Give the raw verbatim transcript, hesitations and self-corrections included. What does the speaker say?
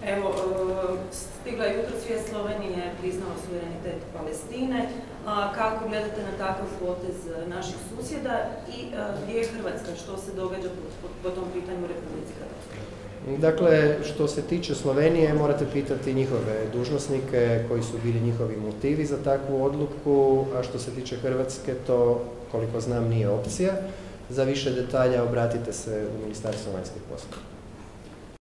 Evo, stigla je jutro svijest Slovenije, priznala suverenitet Palestine. A kako gledate na takav potez naših susjeda i gdje je Hrvatska? Što se događa po, po tom pitanju u Republici Hrvatskoj? Dakle, što se tiče Slovenije, morate pitati njihove dužnosnike koji su bili njihovi motivi za takvu odluku, a što se tiče Hrvatske, to, koliko znam, nije opcija. Za više detalja obratite se u Ministarstvo vanjskih poslova.